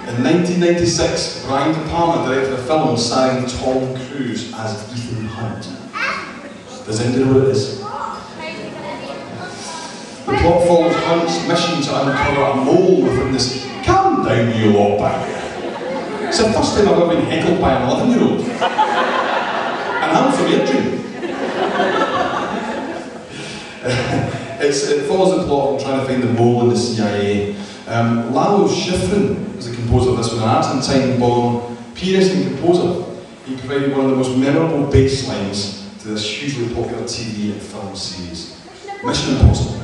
In 1996, Brian De Palma directed a film starring Tom Cruise as Ethan Hunt. Does anybody know what it is? The plot follows Hunt's mission to uncover a mole within this calm down you lot barrier. It's the first time I've ever been heckled by an 11-year-old. And I'm from Airdrie. It follows the plot of trying to find the mole in the CIA. Lalo Schifrin was the composer of this one, an Argentine-born pianist and composer. He provided one of the most memorable bass lines to this hugely popular TV and film series. Mission Impossible.